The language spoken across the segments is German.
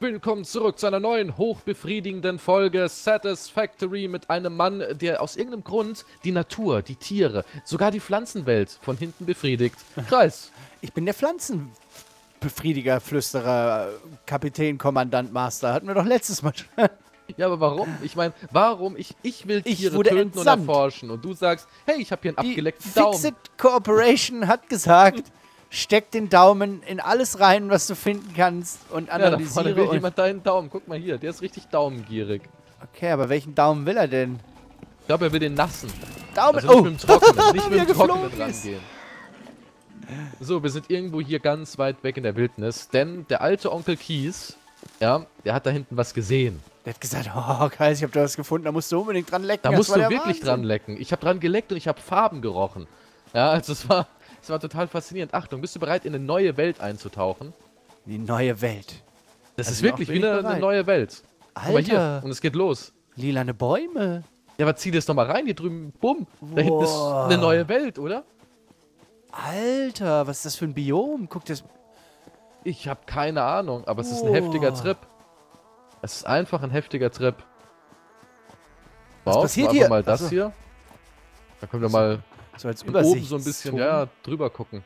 willkommen zurück zu einer neuen, hochbefriedigenden Folge Satisfactory mit einem Mann, der aus irgendeinem Grund die Natur, die Tiere, sogar die Pflanzenwelt von hinten befriedigt. Kreis. Ich bin der Pflanzenbefriediger, Flüsterer, Kapitän, Kommandant, Master. Hatten wir doch letztes Mal schon. Ja, aber warum? Ich meine, warum? Ich will Tiere wurde töten entsandt. und erforschen. Und du sagst, hey, ich habe hier einen abgeleckten Daumen. Fixit Corporation hat gesagt, steck den Daumen in alles rein, was du finden kannst und Ja, da vorne analysiere. will jemand deinen Daumen. Guck mal hier, der ist richtig daumengierig. Okay, aber welchen Daumen will er denn? Ich glaube, er will den nassen. Daumen, Also nicht mit dem Trockenen, nicht wie mit er dem Trockenen geflogen ist. rangehen. So, wir sind irgendwo hier ganz weit weg in der Wildnis, denn der alte Onkel Kies, ja, der hat da hinten was gesehen. Der hat gesagt, oh Kreis, ich hab da was gefunden, da musst du unbedingt dran lecken. Da Das musst war du der wirklich Wahnsinn. dran lecken. Ich habe dran geleckt und ich habe Farben gerochen. Ja, also es war total faszinierend. Achtung, bist du bereit, in eine neue Welt einzutauchen? Die neue Welt. Das Also ist wirklich noch wie bin ich eine bereit. neue Welt. Guck mal hier, Alter, und es geht los. lilane Bäume. Ja, aber zieh das doch mal rein, hier drüben, bumm. Da hinten ist Boah. eine neue Welt, oder? Alter, was ist das für ein Biom? Guck das. Ich habe keine Ahnung, aber es ist ein heftiger Trip. Es ist einfach ein heftiger Trip. Was passiert einfach hier? mal das Achso. hier. Da können wir mal So als von oben Übersicht. so ein bisschen, ja, drüber gucken.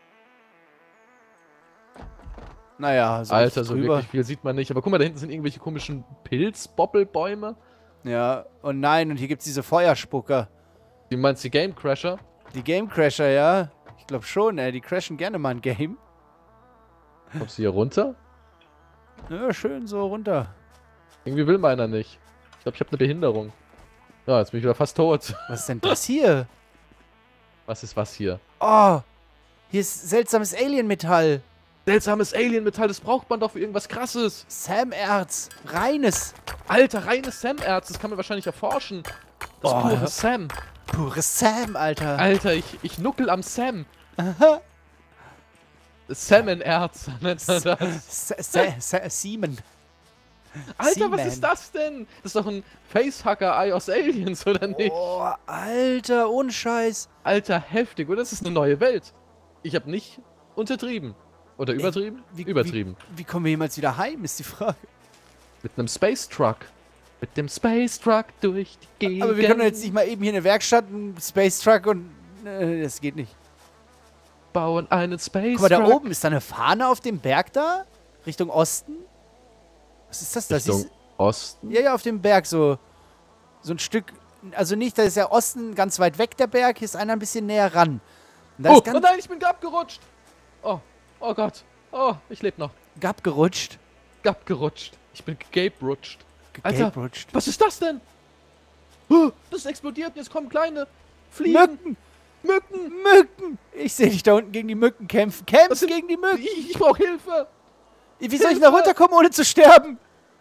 Naja, so Alter, richtig so drüber. wirklich viel sieht man nicht. Aber guck mal, da hinten sind irgendwelche komischen Pilzboppelbäume. Ja, und nein, und hier gibt's diese Feuerspucker. Du meinst die Game Crasher? Die Game Crasher, ja. Ich glaube schon, ey. Die crashen gerne mal ein Game. Kommst du hier runter? Ja, schön so runter. Irgendwie will meiner nicht. Ich glaube, ich habe eine Behinderung. Ja, jetzt bin ich wieder fast tot. Was ist denn das hier? Was ist was hier? Oh, hier ist seltsames Alien-Metall. Seltsames Alien-Metall, das braucht man doch für irgendwas Krasses. Sam-Erz. Reines. Alter, reines Sam-Erz, das kann man wahrscheinlich erforschen. Das Oh, pure ja. Sam. Pures Sam, Alter. Alter, ich nuckel am Sam. Aha. Salmon-Erz nennt man das. Seaman. Alter, was Seaman. ist das denn? Das ist doch ein Facehacker-Eye aus Aliens, oder nicht? Oh, Alter, ohne Scheiß. Alter, heftig, oder? Das ist eine neue Welt. Ich habe nicht untertrieben. Oder übertrieben? Übertrieben. Wie kommen wir jemals wieder heim, ist die Frage. Mit einem Space Truck. Mit dem Space Truck durch die Gegend. Aber wir können jetzt nicht mal eben hier in der Werkstatt einen Space Truck und... das geht nicht. bauen einen Space Guck mal, da Truck. oben ist da eine Fahne auf dem Berg da? Richtung Osten? Was ist das da? Richtung Siehst- Osten. Ja, auf dem Berg so ein Stück... Also nicht, da ist ja Osten ganz weit weg der Berg, hier ist einer ein bisschen näher ran. Und da Oh, ist oh ganz nein, ich bin abgerutscht. Oh Gott. Oh, ich lebe noch. gerutscht. Abgerutscht. Ich bin gegape-rutscht. Alter, Gerutscht. was ist das denn? Das explodiert und jetzt kommen kleine Fliegen. Mücken! Mücken. Mücken! Ich sehe dich da unten gegen die Mücken kämpfen. Das Kämpf sind- gegen die Mücken! Ich brauche Hilfe. Wie soll ich da runterkommen, ohne zu sterben?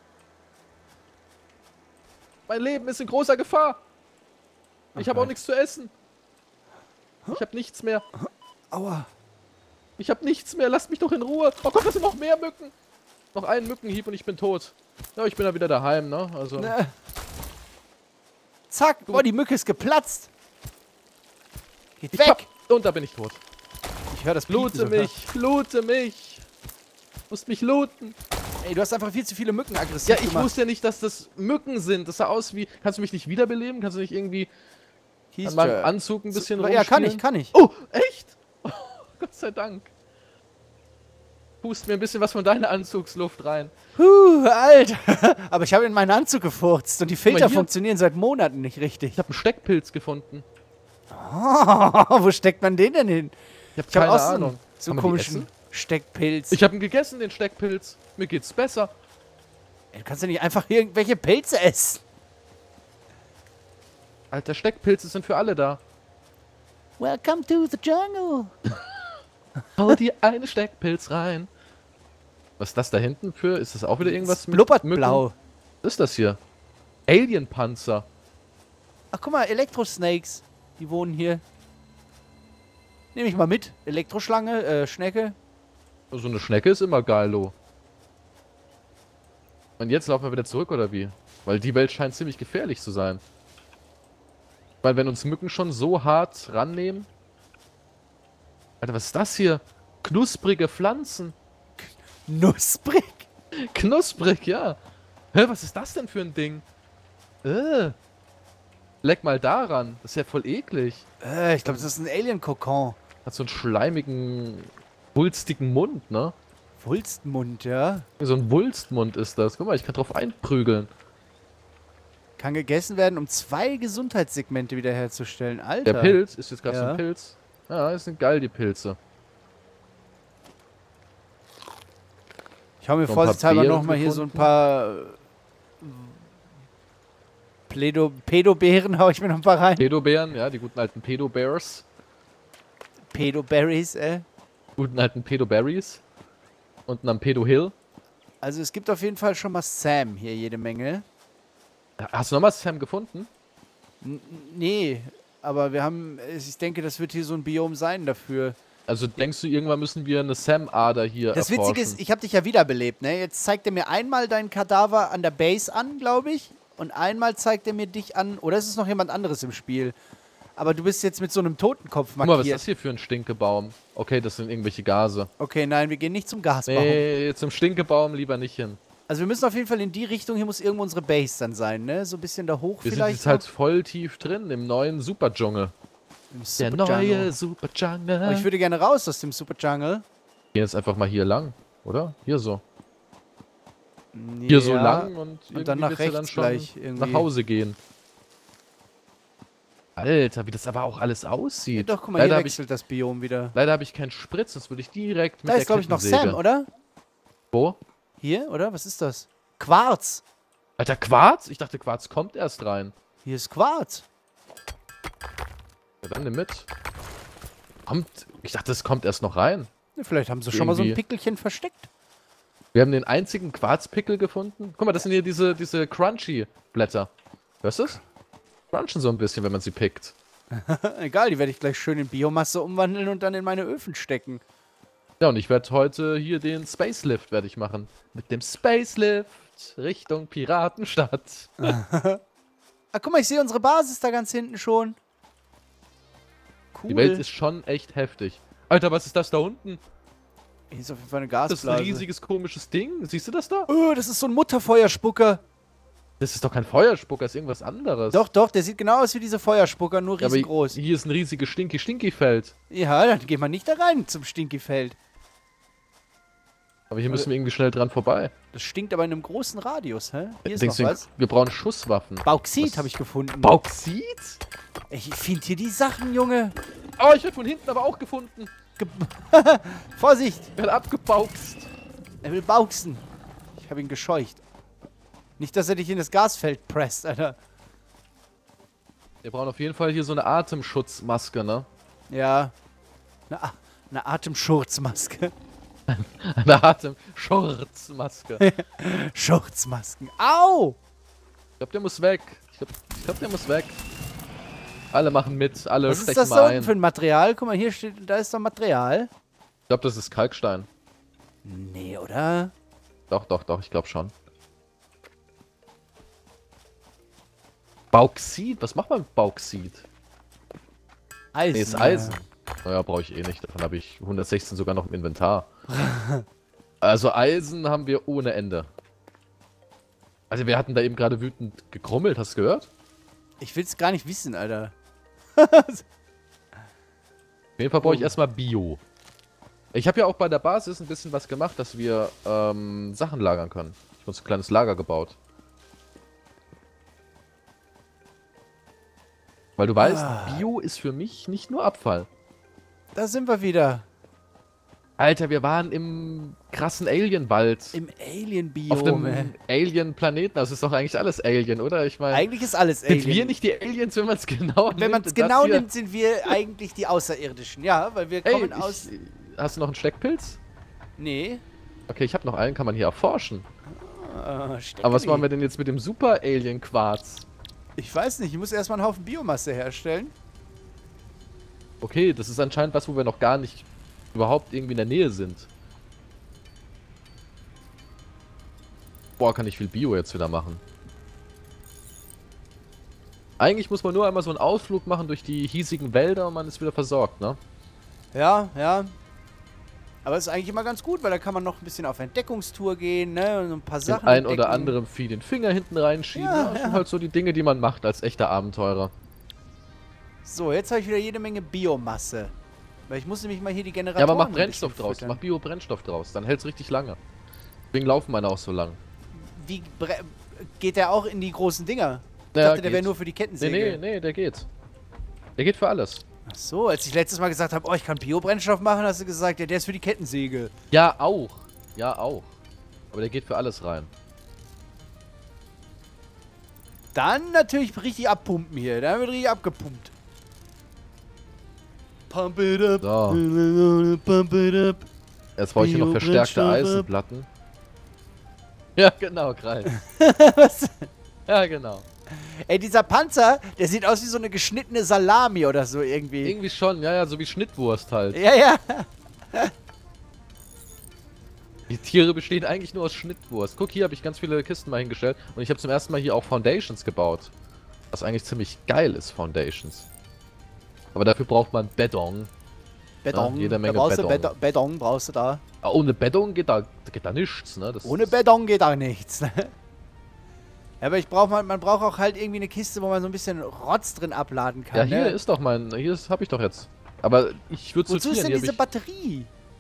Mein Leben ist in großer Gefahr. Ich habe auch Gott. nichts zu essen. Ich habe nichts mehr. Aua. Ich habe nichts mehr. Lasst mich doch in Ruhe. Oh Gott, das sind noch mehr Mücken. Noch einen Mückenhieb und ich bin tot. Ja, ich bin da wieder daheim, ne? Also. Ne. Zack. Boah, die Mücke ist geplatzt. Geht Ich weg. hab, und da bin ich tot. Ich höre das Blute Piepen sogar. mich. Blute mich. Musst mich looten. Ey, du hast einfach viel zu viele Mücken aggressiv Ja, ich gemacht. wusste ja nicht, dass das Mücken sind. Das sah aus wie. Kannst du mich nicht wiederbeleben? Kannst du nicht irgendwie Hieß an meinem ja. Anzug ein bisschen Ja, kann ich, rumspielen? kann ich. Oh, echt? Oh, Gott sei Dank. Pust mir ein bisschen was von deiner Anzugsluft rein. Alter. Aber ich habe in meinen Anzug gefurzt und die Filter hier. funktionieren seit Monaten nicht richtig. Ich habe einen Steckpilz gefunden. Wo steckt man den denn hin? Ich habe Ich habe keine auch so Ahnung. einen Kann man die komischen essen? Steckpilz. Ich habe ihn gegessen, den Steckpilz. Mir geht's besser. Ey, du kannst ja nicht einfach irgendwelche Pilze essen. Alter, Steckpilze sind für alle da. Welcome to the jungle. Hau dir eine Steckpilz rein. Was ist das da hinten für? Ist das auch wieder irgendwas Es blubbert Mücken? blau. Was ist das hier? Alienpanzer. Ach, guck mal, Elektrosnakes. Die wohnen hier. Nehme ich mal mit. Elektroschlange, Schnecke. So eine Schnecke ist immer geilo. Und jetzt laufen wir wieder zurück, oder wie? Weil die Welt scheint ziemlich gefährlich zu sein. Weil wenn uns Mücken schon so hart rannehmen... Alter, was ist das hier? Knusprige Pflanzen. Nussbrick. Knusprig, ja. Hä, was ist das denn für ein Ding? Leck mal daran. Das ist ja voll eklig. Ich glaube, das ist ein Alien-Kokon. Hat so einen schleimigen, wulstigen Mund, ne? Wulstmund, ja. So ein Wulstmund ist das. Guck mal, ich kann drauf einprügeln. Kann gegessen werden, um 2 Gesundheitssegmente wiederherzustellen. Alter. Der Pilz ist jetzt gerade so Ja. ein Pilz. Ja, das sind geil, die Pilze. Ich hau mir Noch ein paar vorsichtshalber Beeren nochmal hier so ein gefunden. paar Pedobeeren hau ich mir noch ein paar rein. Pedobären, ja, die guten alten Pedobears. Pedoberries, Guten alten Pedoberries. Unten am Pedo Hill. Also es gibt auf jeden Fall schon mal Sam hier jede Menge. Hast du nochmal Sam gefunden? Nee, aber wir haben, ich denke, das wird hier so ein Biom sein dafür. Also denkst du, irgendwann müssen wir eine Sam-Ader hier Das erforschen? Witzige ist, ich habe dich ja wiederbelebt, ne? Jetzt zeigt er mir einmal deinen Kadaver an der Base an, glaube ich. Und einmal zeigt er mir dich an, oder ist es noch jemand anderes im Spiel? Aber du bist jetzt mit so einem Totenkopf Guck mal, was ist markiert. das hier für ein Stinkebaum? Okay, das sind irgendwelche Gase. Okay, nein, wir gehen nicht zum Gasbaum. Nee, zum Stinkebaum lieber nicht hin. Also wir müssen auf jeden Fall in die Richtung, hier muss irgendwo unsere Base dann sein, ne? So ein bisschen da hoch Wir sind vielleicht. jetzt halt voll tief drin im neuen Super-Dschungel. Im Der Super neue Jungle. Super-Dschungel. Aber ich würde gerne raus aus dem Super Jungle. Gehen jetzt einfach mal hier lang, oder? Hier so. Hier so lang und dann nach willst du rechts gleich irgendwie. nach Hause gehen. Alter, wie das aber auch alles Ja, aussieht. doch, guck mal, hier leider wechselt das Biom wieder. habe ich keinen Spritz, sonst würde ich direkt mit Da der ist, glaube ich, noch Kettensäge. Sam, oder? Wo? Hier, oder? Was ist das? Quarz. Alter, Quarz? Ich dachte, Quarz kommt erst rein. Hier ist Quarz. Ja, dann nimm mit. Ich dachte, es kommt erst noch rein. Ja, vielleicht haben sie schon mal so ein Irgendwie. Pickelchen versteckt. Wir haben den einzigen Quarzpickel gefunden. Guck mal, das sind hier diese Crunchy-Blätter. Hörst du es? Crunchen so ein bisschen, wenn man sie pickt. Egal, die werde ich gleich schön in Biomasse umwandeln und dann in meine Öfen stecken. Ja, und ich werde heute hier den Spacelift werde ich machen. Mit dem Spacelift Richtung Piratenstadt. Ah, guck mal, ich sehe unsere Basis da ganz hinten schon. Cool. Die Welt ist schon echt heftig. Alter, was ist das da unten? Hier ist auf jeden Fall eine Das ist ein Gasblase. riesiges, komisches Ding. Siehst du das da? Oh, das ist so ein Mutterfeuerspucker. Das ist doch kein Feuerspucker, das ist irgendwas anderes. Doch, doch, der sieht genau aus wie diese Feuerspucker, nur Ja, aber riesengroß. hier ist ein riesiges Stinky-Feld. Ja, dann geht man nicht da rein zum Stinky-Feld. Aber hier müssen wir irgendwie schnell dran vorbei. Das stinkt aber in einem großen Radius, hä? Hier ist Denkst noch du, was. wir brauchen Schusswaffen. Bauxit Was? habe ich gefunden. Bauxit? Ich finde hier die Sachen, Junge. Oh, ich werde von hinten aber auch gefunden. Vorsicht, Ich werde abgebauxt. er will bauxen. Ich habe ihn gescheucht. Nicht, dass er dich in das Gasfeld presst, Alter. Wir brauchen auf jeden Fall hier so eine Atemschutzmaske, ne? Ja. Eine Atemschurzmaske. Eine Atemschutzmaske. Schurzmasken. Au! Ich glaube, der muss weg. Ich glaub, der muss weg. Alle machen mit, alle Was ist stechen das mal da unten ein. für ein Material? Guck mal, hier steht, da ist doch Material. Ich glaube, das ist Kalkstein. Nee, oder? Doch, ich glaube schon. Bauxit? Was macht man mit Bauxit? Eisen. Nee, ist Eisen. Naja, brauche ich eh nicht. Davon habe ich 116 sogar noch im Inventar. Also Eisen haben wir ohne Ende. Also wir hatten da eben gerade wütend gekrummelt, hast du gehört? Ich will's gar nicht wissen, Alter. Auf jeden Fall brauche ich Oh. erstmal Bio. Ich habe ja auch bei der Basis ein bisschen was gemacht, dass wir Sachen lagern können. Ich habe uns ein kleines Lager gebaut. Weil du weißt, Bio ist für mich nicht nur Abfall. Da sind wir wieder. Alter, wir waren im krassen Alienwald. Im Auf Alien-Biom. einem Alien-Planeten. Das ist doch eigentlich alles Alien, oder? Ich meine, Eigentlich ist alles sind Alien. wir nicht die Aliens, wenn man es genau nimmt? Wenn man es Das genau hier- nimmt, sind wir eigentlich die Außerirdischen. Ja, weil wir Ey, kommen aus... hast du noch einen Steckpilz? Nee. Okay, ich habe noch einen, kann man hier erforschen. Aber was Steckli. machen wir denn jetzt mit dem Super-Alien-Quarz? Ich weiß nicht, ich muss erstmal einen Haufen Biomasse herstellen. Okay, das ist anscheinend was, wo wir noch gar nicht überhaupt irgendwie in der Nähe sind. Boah, kann ich viel Bio jetzt wieder machen. Eigentlich muss man nur einmal so einen Ausflug machen durch die hiesigen Wälder und man ist wieder versorgt, ne? Ja, ja. Aber es ist eigentlich immer ganz gut, weil da kann man noch ein bisschen auf Entdeckungstour gehen, ne? Und ein paar Den Sachen ein entdecken. oder anderen Vieh den Finger hinten reinschieben. Ja, Ja, das ja. sind halt so die Dinge, die man macht als echter Abenteurer. So, jetzt habe ich wieder jede Menge Biomasse. Weil ich muss nämlich mal hier die Ja, Generatoren aber mach ein Brennstoff bisschen draus. füttern. Mach Bio-Brennstoff draus. Dann hält's richtig lange. Deswegen laufen meine auch so lang. Wie geht der auch in die großen Dinger? Ich Ja, dachte, der wäre geht. nur für die Nee, Kettensäge. nee, der geht. Der geht für alles. Ach so, als ich letztes Mal gesagt habe, oh, ich kann Biobrennstoff machen, hast du gesagt, ja, der ist für die Kettensäge. Ja, auch. Ja, auch. Aber der geht für alles rein. Dann natürlich richtig abpumpen hier. Dann wird richtig abgepumpt. Pump it up. So. Pump it up. Jetzt brauche ich hier noch verstärkte Biobrennstoff. Eisenplatten. Ja, genau, Kreis. Was? Ja, genau. Ey, dieser Panzer, der sieht aus wie so eine geschnittene Salami oder so irgendwie. Irgendwie schon, ja, so wie Schnittwurst halt. Ja, ja. Die Tiere bestehen eigentlich nur aus Schnittwurst. Guck, hier habe ich ganz viele Kisten mal hingestellt. Und ich habe zum ersten Mal hier auch Foundations gebaut. Was eigentlich ziemlich geil ist, Foundations. Aber dafür braucht man Beton. Beton. Ja, jede Menge da brauchst du Beton. Beton brauchst du da. Ohne Beton geht da nichts, ne? Das Ohne Beton geht da nichts. Ja, aber man braucht auch halt irgendwie eine Kiste, wo man so ein bisschen Rotz drin abladen kann. Ja, hier ne? ist doch mein. Hier habe ich doch jetzt. Aber ich würde Wozu ist sortieren. denn Hier diese hab Batterie?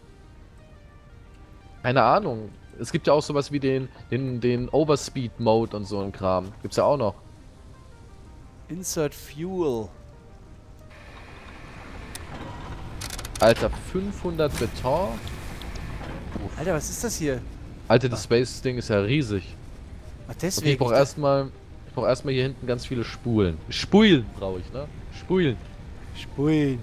ich, keine Ahnung. Es gibt ja auch sowas wie den Overspeed-Mode und so ein Kram. Gibt's ja auch noch. Insert Fuel. Alter, 500 Beton. Alter, was ist das hier? Alter, das Space-Ding ist ja riesig. Ach, Okay, deswegen. ich brauche erstmal hier hinten ganz viele Spulen. Spulen brauche ich, ne? Spulen. Spulen.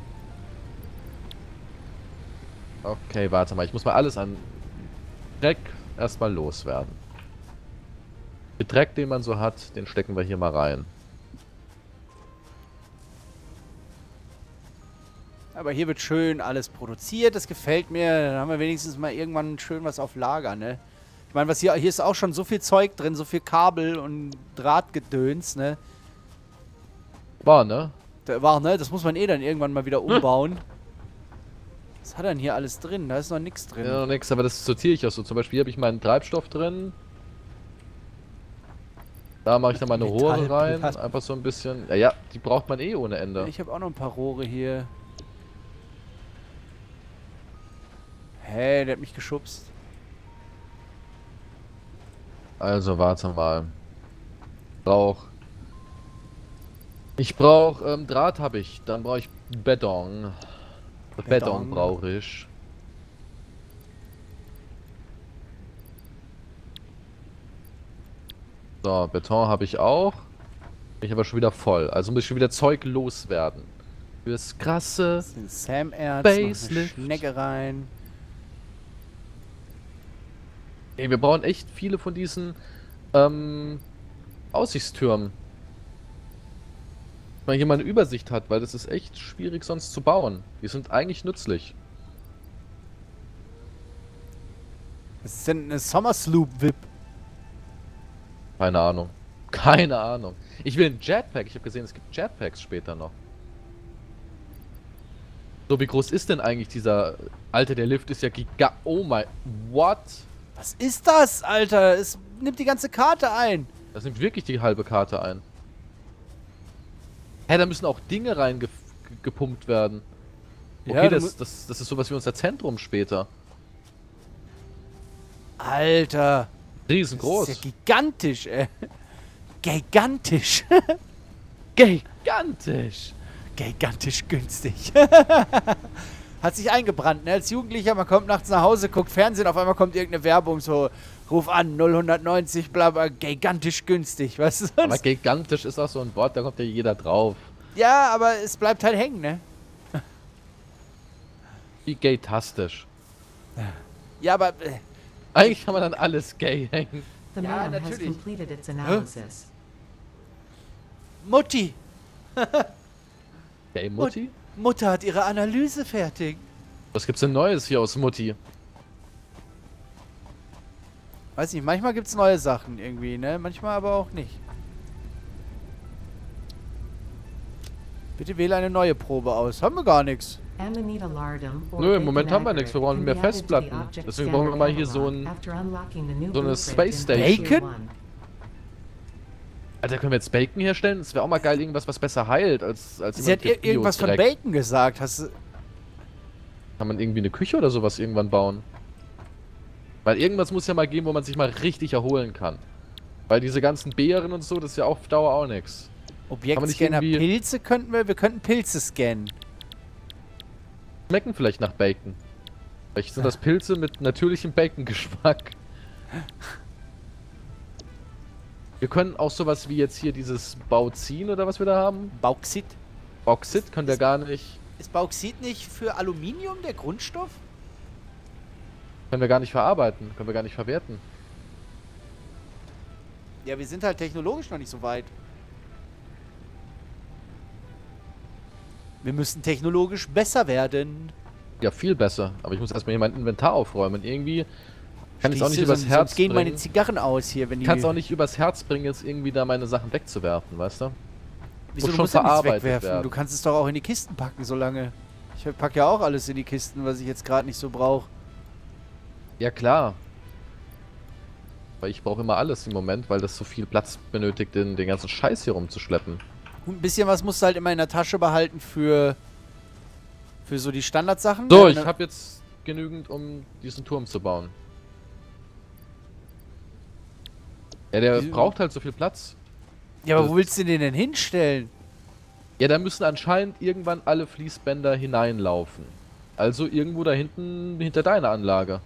Okay, warte mal. Ich muss mal alles an Dreck erstmal loswerden. Den Dreck, den man so hat, den stecken wir hier mal rein. Aber hier wird schön alles produziert, das gefällt mir. Dann haben wir wenigstens mal irgendwann schön was auf Lager, ne? Ich meine, hier ist auch schon so viel Zeug drin, so viel Kabel und Drahtgedöns, ne? Ne? Das muss man eh dann irgendwann mal wieder umbauen. Was hat er denn hier alles drin? Da ist noch nichts drin. Ja, noch nix, aber das sortiere ich auch so. Zum Beispiel hier habe ich meinen Treibstoff drin. Da mache ich dann meine Rohre rein. Metallplatten. Einfach so ein bisschen. Ja, die braucht man eh ohne Ende. Ich habe auch noch ein paar Rohre hier. Hä, der hat mich geschubst. Also, warte mal. Ich brauche Draht habe ich. Dann brauche ich Beton. Beton brauche ich. So, Beton habe ich auch. Bin ich aber schon wieder voll. Also muss ich schon wieder Zeug loswerden. Fürs krasse. Das sind Sam-Erz, noch eine Facelift. Schnecke rein. Ey, wir brauchen echt viele von diesen Aussichtstürmen. Dass man hier mal eine Übersicht hat, weil das ist echt schwierig sonst zu bauen. Die sind eigentlich nützlich. Was ist denn eine Sommersloop-Vip? Keine Ahnung. Keine Ahnung. Ich will ein Jetpack. Ich habe gesehen, es gibt Jetpacks später noch. So, wie groß ist denn eigentlich dieser... Alter, der Lift ist ja giga... Oh mein... What? Was ist das, Alter? Es nimmt die ganze Karte ein. Das nimmt wirklich die halbe Karte ein. Hä, da müssen auch Dinge reingepumpt werden. Okay, Ja, das ist sowas wie unser Zentrum später. Alter. Riesengroß. Das ist ja gigantisch, ey. Gigantisch. Gigantisch. Gigantisch günstig. Hat sich eingebrannt, ne? Als Jugendlicher, man kommt nachts nach Hause, guckt Fernsehen, auf einmal kommt irgendeine Werbung, so, ruf an, 090, bla bla, gigantisch günstig, weißt du? Aber gigantisch ist auch so ein Wort, da kommt ja jeder drauf. Ja, aber es bleibt halt hängen, ne? Wie gay-tastisch. Ja, aber, Eigentlich kann man dann alles gay hängen. The Ja, man has natürlich. completed its analysis. Mutti, Gay-Mutti? Mutter hat ihre Analyse fertig. Was gibt's denn Neues hier aus Mutti? Weiß nicht, manchmal gibt's neue Sachen irgendwie, ne? Manchmal aber auch nicht. Bitte wähle eine neue Probe aus. Haben wir gar nichts. Nö, im Moment haben wir nichts. Wir brauchen mehr Festplatten. Deswegen brauchen wir mal hier so eine Space Station. Bacon? Alter, können wir jetzt Bacon herstellen? Das wäre auch mal geil, irgendwas, was besser heilt als Sie hat irgendwas von Bacon gesagt. Hast du... Kann man irgendwie eine Küche oder sowas irgendwann bauen? Weil irgendwas muss ja mal geben, wo man sich mal richtig erholen kann. Weil diese ganzen Beeren und so, das ist ja auf Dauer auch nichts. Objektscanner, Pilze könnten wir könnten Pilze scannen. Schmecken vielleicht nach Bacon. Vielleicht sind das Pilze mit natürlichem Bacon-Geschmack. Wir können auch sowas wie jetzt hier dieses Bauxin oder was wir da haben. Bauxit? Bauxit können wir gar nicht. Ist Bauxit nicht für Aluminium der Grundstoff? Können wir gar nicht verarbeiten. Können wir gar nicht verwerten. Ja, wir sind halt technologisch noch nicht so weit. Wir müssen technologisch besser werden. Ja, viel besser. Aber ich muss erstmal hier mein Inventar aufräumen. Irgendwie kann ich es auch nicht übers Sonst Herz gehen bringen. meine Zigarren aus hier, wenn die... Kann es auch nicht übers Herz bringen, jetzt irgendwie da meine Sachen wegzuwerfen, weißt du? Wieso, Muss du schon musst ja nichts verarbeitet wegwerfen? werden. Du kannst es doch auch in die Kisten packen, solange... Ich packe ja auch alles in die Kisten, was ich jetzt gerade nicht so brauche. Ja, klar. Weil ich brauche immer alles im Moment, weil das so viel Platz benötigt, den ganzen Scheiß hier rumzuschleppen. Und ein bisschen was musst du halt immer in der Tasche behalten für so die Standardsachen. So, Ja, ich habe jetzt genügend, um diesen Turm zu bauen. Ja, der Wieso? braucht halt so viel Platz. ja, aber wo willst du den denn hinstellen? Ja, da müssen anscheinend irgendwann alle Fließbänder hineinlaufen. Also irgendwo da hinten, hinter deiner Anlage.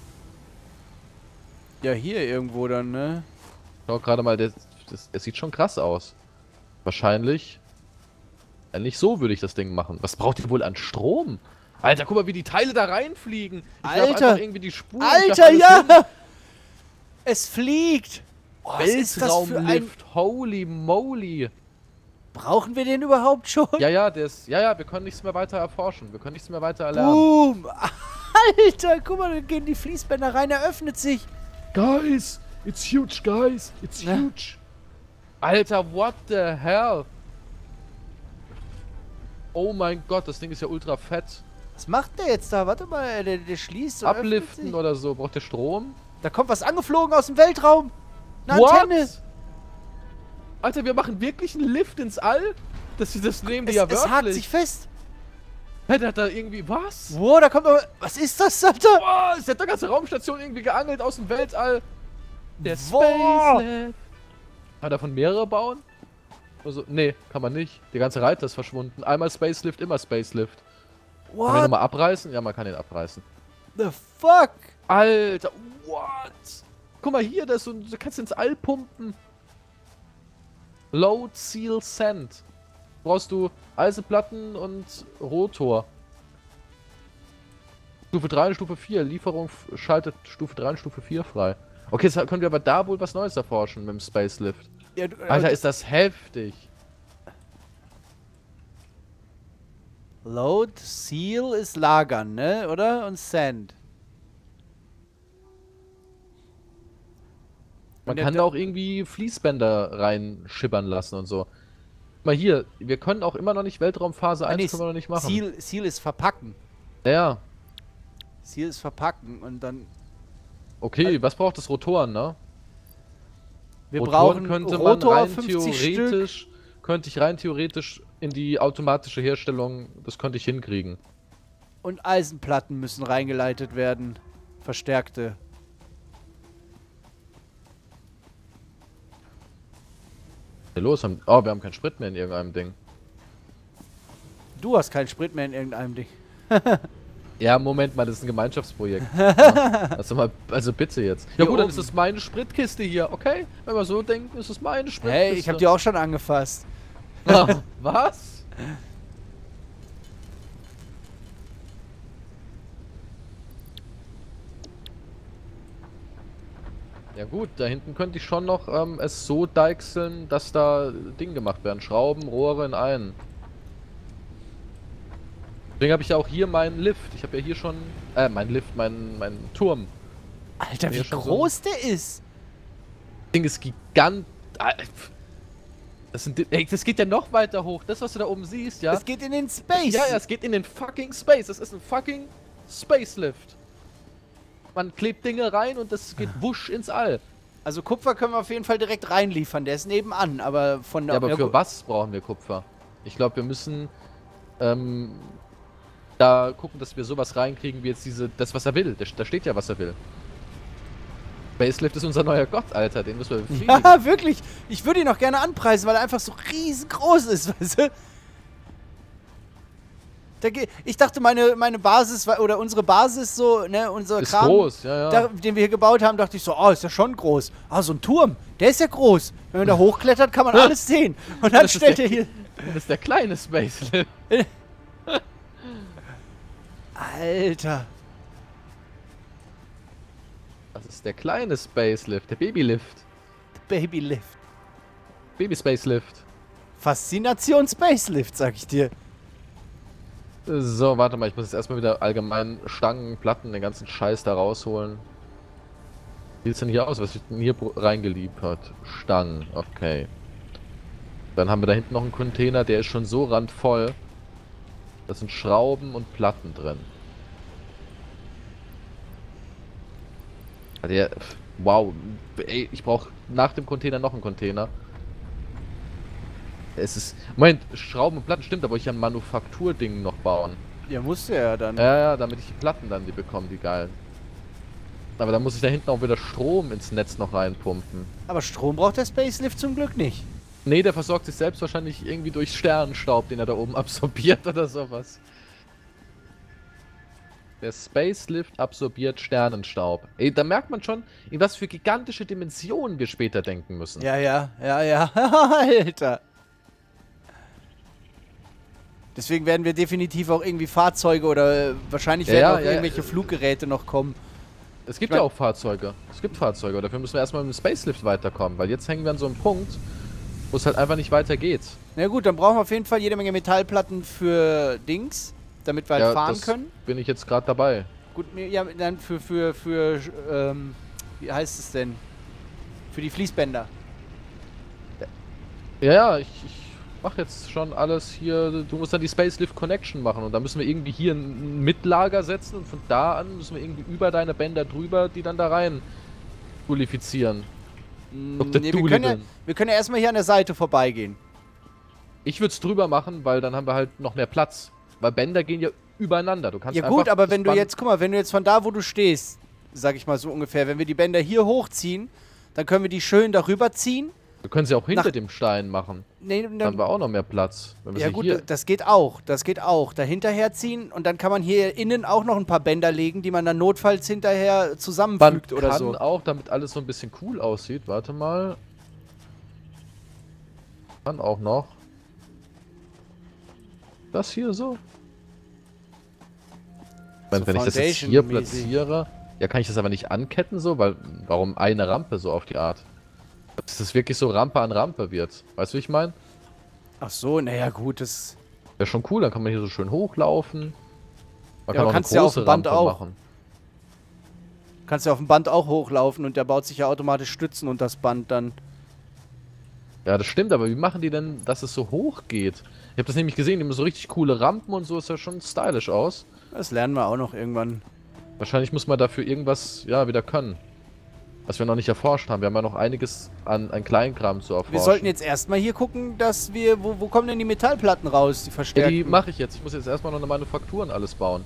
Ja, hier irgendwo dann, ne? Schau gerade mal, es sieht schon krass aus. Wahrscheinlich. Nicht so würde ich das Ding machen. Was braucht ihr wohl an Strom? Alter, guck mal, wie die Teile da reinfliegen. Ich werf Alter! einfach irgendwie die Spuren. Alter, ja! Es fliegt! Oh, was ist das für ein... Weltraumlift. Holy moly. Brauchen wir den überhaupt schon? Ja, ja, wir können nichts mehr weiter erforschen. Wir können nichts mehr weiter erlernen. Boom! Alter, guck mal, da gehen die Fließbänder rein, er öffnet sich. Guys, it's huge, guys. It's Ja. huge. Alter, what the hell? Oh mein Gott, das Ding ist ja ultra fett. Was macht der jetzt da? Warte mal, der schließt und öffnet Abliften sich. oder so. Braucht der Strom? Da kommt was angeflogen aus dem Weltraum. Eine What? Antenne. Alter, wir machen wirklich einen Lift ins All? Das nehmen die ja Es hakt wörtlich. sich fest. Hä, der hat da irgendwie... Was? Wow, da kommt aber... Was ist das, Alter? Boah, ist der ganze Raumstation irgendwie geangelt aus dem Weltall. Der Boah. Space Lab. Kann davon mehrere bauen? Also, nee, kann man nicht. Der ganze Reiter ist verschwunden. Einmal Spacelift, immer Spacelift. Kann man den What nochmal abreißen? Ja, man kann den abreißen. the fuck? Alter, what? Guck mal hier, das ist so, du kannst ins All pumpen. Load Seal Sand. Brauchst du Eisenplatten und Rotor. Stufe 3 und Stufe 4. Lieferung schaltet Stufe 3 und Stufe 4 frei. Okay, jetzt können wir aber da wohl was Neues erforschen mit dem Spacelift. Ja, Alter, ist das heftig. Load, Seal ist Lagern, ne? Oder? Und Sand. Man Und kann da auch irgendwie Fließbänder reinschippern lassen und so. Guck mal hier, wir können auch immer noch nicht Weltraumphase 1 nee, können wir noch nicht machen. Seal ist verpacken. Ja, Seal ist verpacken und dann... okay, was braucht das Rotoren, ne? Wir Rotoren brauchen könnte man Rotor rein 50 Stück. theoretisch, könnte ich rein theoretisch in die automatische Herstellung, das könnte ich hinkriegen. Und Eisenplatten müssen reingeleitet werden. Verstärkte. Was ist denn los? Oh, wir haben keinen Sprit mehr in irgendeinem Ding. Du hast keinen Sprit mehr in irgendeinem Ding. Ja, Moment mal, das ist ein Gemeinschaftsprojekt. Ja. Also bitte jetzt. Ja Hier gut, dann oben. ist es meine Spritkiste hier, okay? Wenn wir so denken, ist es meine Spritkiste. Hey, ich hab die auch schon angefasst. Ah, was? Ja gut, da hinten könnte ich schon noch es so deichseln, dass da Dinge gemacht werden. Schrauben, Rohre in einen. Deswegen habe ich ja auch hier meinen Lift. Ich habe ja hier schon, meinen Turm. Alter, Ja, wie schon so groß der ist. Das Ding ist gigant. Das geht ja noch weiter hoch. Das, was du da oben siehst, ja? Es geht in den Space. Ja, es geht in den fucking Space. Das ist ein fucking Spacelift. Man klebt Dinge rein und das geht wusch ins All. Also Kupfer können wir auf jeden Fall direkt reinliefern. Der ist nebenan, aber von der... Ja, aber für was brauchen wir Kupfer? Ich glaube, wir müssen da gucken, dass wir sowas reinkriegen, wie jetzt das, was er will. Da steht ja, was er will. Spacelift ist unser neuer Gott, Alter. Den müssen wir befriedigen. Ja, wirklich. Ich würde ihn noch gerne anpreisen, weil er einfach so riesengroß ist, weißt du? Ich dachte, meine Basis, oder unsere Basis so, ne, unser ist Kram, groß, ja. den wir hier gebaut haben, dachte ich so, oh, ist ja schon groß. Ah, so ein Turm, der ist ja groß. Wenn man da hochklettert, kann man alles sehen. Und dann stellt er hier... Das ist der kleine Spacelift. Alter. Das ist der kleine Spacelift, der Babylift. Babylift. Baby Spacelift. Faszination Spacelift, sag ich dir. So, warte mal, ich muss jetzt erstmal wieder allgemein Stangen, Platten, den ganzen Scheiß da rausholen. Wie sieht's denn hier aus? Was wird denn hier reingeliefert? Stangen, okay. Dann haben wir da hinten noch einen Container, der ist schon so randvoll. Da sind Schrauben und Platten drin. Wow, ey, ich brauche nach dem Container noch einen Container. Es ist... Moment, Schrauben und Platten stimmt, aber ich kann Manufakturdingen noch bauen. Ja, musst du ja dann. Ja, damit ich die Platten dann die bekomme, die geilen. Aber dann muss ich da hinten auch wieder Strom ins Netz noch reinpumpen. Aber Strom braucht der Spacelift zum Glück nicht. Nee, der versorgt sich selbst wahrscheinlich irgendwie durch Sternenstaub, den er da oben absorbiert oder sowas. Der Spacelift absorbiert Sternenstaub. Ey, da merkt man schon, in was für gigantische Dimensionen wir später denken müssen. Ja. Alter. Deswegen werden wir definitiv auch irgendwie Fahrzeuge oder wahrscheinlich werden auch irgendwelche Fluggeräte noch kommen. Es gibt ja auch Fahrzeuge. Es gibt Fahrzeuge. Dafür müssen wir erstmal mit dem Spacelift weiterkommen, weil jetzt hängen wir an so einem Punkt, wo es halt einfach nicht weitergeht. Na gut, dann brauchen wir auf jeden Fall jede Menge Metallplatten für Dings, damit wir halt fahren können. Bin ich jetzt gerade dabei. Gut, ja, dann für wie heißt es denn? Für die Fließbänder. Ja, ich mache jetzt schon alles hier. Du musst dann die Spacelift Connection machen und da müssen wir irgendwie hier ein Mitlager setzen und von da an müssen wir irgendwie über deine Bänder drüber, die dann da rein qualifizieren. Nee, wir können ja erstmal hier an der Seite vorbeigehen. Ich würde es drüber machen, weil dann haben wir halt noch mehr Platz. Weil Bänder gehen ja übereinander. Du kannst ja gut, aber wenn du jetzt, guck mal, wenn du jetzt von da, wo du stehst, sag ich mal so ungefähr, wenn wir die Bänder hier hochziehen, dann können wir die schön darüber ziehen. Wir können sie auch hinter dem Stein machen. Nee, dann haben wir auch noch mehr Platz. Wenn wir ja gut, das geht auch. Das geht auch. Dahinter herziehen und dann kann man hier innen auch noch ein paar Bänder legen, die man dann notfalls hinterher zusammenfügt oder so. Man kann auch, damit alles so ein bisschen cool aussieht, warte mal. Kann auch noch. Das hier so. Wenn ich das jetzt hier platziere, ja, kann ich das aber nicht anketten so, weil warum eine Rampe so auf die Art? Dass das wirklich so Rampe an Rampe wird. Weißt du, wie ich meine? Ach so, naja gut, das... Wäre schon cool, dann kann man hier so schön hochlaufen. Man ja, kann auch kannst eine ja auf dem Band Rampe auch. machen. Kannst ja auf dem Band auch hochlaufen und der baut sich ja automatisch Stützen und das Band dann. Ja, das stimmt, aber wie machen die denn, dass es so hoch geht? Ich habe das nämlich gesehen, die haben so richtig coole Rampen und so, ist ja schon stylisch aus. Das lernen wir auch noch irgendwann. Wahrscheinlich muss man dafür irgendwas, ja, wieder können. Was wir noch nicht erforscht haben. Wir haben ja noch einiges an Kleinkram zu erforschen. Wir sollten jetzt erstmal hier gucken, dass wir... Wo kommen denn die Metallplatten raus, die verstärkten? Ja, die mache ich jetzt. Ich muss jetzt erstmal noch eine Manufaktur und alles bauen.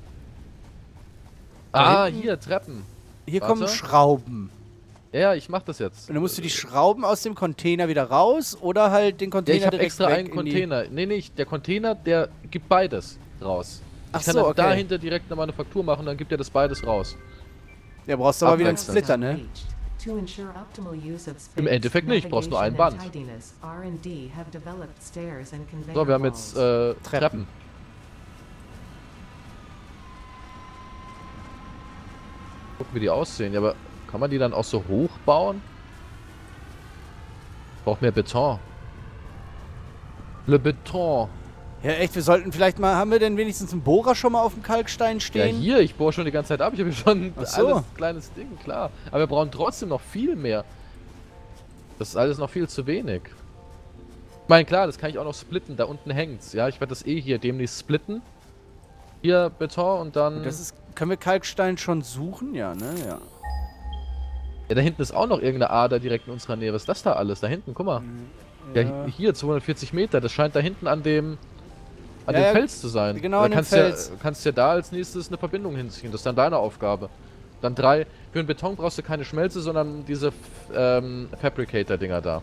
Ah, hier, Treppen. Hier kommen Schrauben. Ja, ich mach das jetzt. Und dann musst du die Schrauben aus dem Container wieder raus oder halt den Container ich hab direkt extra weg einen Container. Nee, nicht. Der Container, der gibt beides raus. Ich kann dann dahinter direkt eine Manufaktur machen, dann gibt er das beides raus. Ja, braust du aber wieder einen Splitter, ne? Im Endeffekt nicht, brauchst nur ein Band. So, wir haben jetzt Treppen. Gucken, wie die aussehen. Ja, aber kann man die dann auch so hoch bauen? Braucht mehr Beton. Le Beton. Ja, echt, wir sollten vielleicht mal... Haben wir denn wenigstens einen Bohrer schon mal auf dem Kalkstein stehen? Ja, hier, ich bohre schon die ganze Zeit ab. Ich habe hier schon alles kleines Ding, klar. Aber wir brauchen trotzdem noch viel mehr. Das ist alles noch viel zu wenig. Ich meine, klar, das kann ich auch noch splitten. Da unten hängt's. Ja, ich werde das hier demnächst splitten. Hier Beton und dann... Und das ist, können wir Kalkstein schon suchen? Ja, ne? Ja. Ja, da hinten ist auch noch irgendeine Ader direkt in unserer Nähe. Was ist das da alles? Da hinten, guck mal. Ja, hier 240 Meter. Das scheint da hinten an dem Fels zu sein. Genau, da an dem kannst Fels. kannst ja da als nächstes eine Verbindung hinziehen. Das ist dann deine Aufgabe. Dann 3. Für den Beton brauchst du keine Schmelze, sondern diese Fabricator-Dinger da.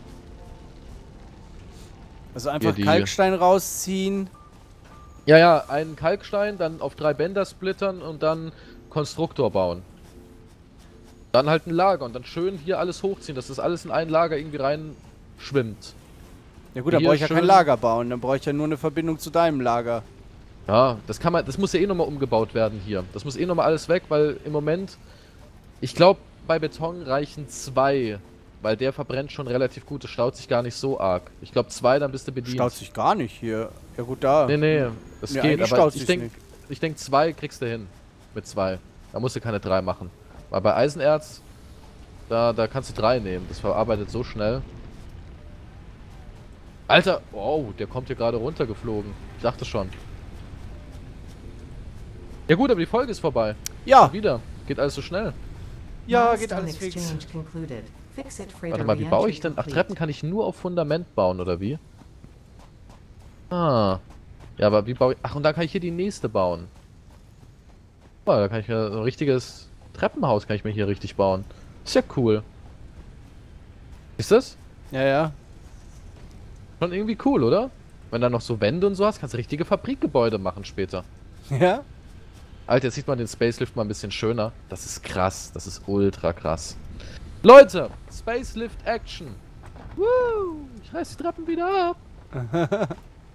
Also einfach die- Kalkstein rausziehen. Ja, ja, einen Kalkstein, dann auf 3 Bänder splittern und dann Konstruktor bauen. Dann halt ein Lager und dann schön hier alles hochziehen, dass das alles in ein Lager irgendwie rein schwimmt. Ja gut, dann Hier brauche ich ja kein schön- Lager bauen. Dann brauche ich ja nur eine Verbindung zu deinem Lager. Ja, das muss ja eh nochmal umgebaut werden hier. Das muss eh nochmal alles weg, weil im Moment, ich glaube, bei Beton reichen 2, weil der verbrennt schon relativ gut, das staut sich gar nicht so arg. Ich glaube 2, dann bist du bedient. Staut sich gar nicht hier. Ja gut, da. Nee, nee, das Ja, geht, eigentlich aber staut ich sich's denke, nicht. 2 kriegst du hin. Mit 2. Da musst du keine 3 machen. Weil bei Eisenerz, da kannst du 3 nehmen. Das verarbeitet so schnell. Alter, wow, der kommt hier gerade runtergeflogen. Ich dachte schon. Ja gut, aber die Folge ist vorbei. Ja, Wieder. Geht alles so schnell. ja, geht Milestone alles fix. exchange concluded. Fix-it freighter Warte mal, wie baue ich denn? Ach, re-entry Treppen kann ich nur auf Fundament bauen, oder wie? Ah. Ja, aber wie baue ich... Ach, und dann kann ich hier die nächste bauen. Oh, da kann ich mir so ein richtiges Treppenhaus kann ich mir hier richtig bauen. Ist ja cool. Ist das? Ja, ja. Schon irgendwie cool, oder? Wenn da noch so Wände und so hast, kannst du richtige Fabrikgebäude machen später. Ja? Alter, jetzt sieht man den Spacelift mal ein bisschen schöner. Das ist krass. Das ist ultra krass. Leute, Spacelift Action. Woo! Ich reiß die Treppen wieder ab.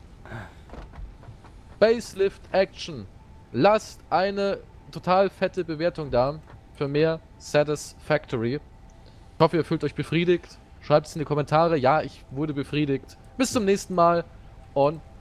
Spacelift Action. Lasst eine total fette Bewertung da für mehr Satisfactory. Ich hoffe, ihr fühlt euch befriedigt. Schreibt es in die Kommentare. Ja, ich wurde befriedigt. Bis zum nächsten Mal und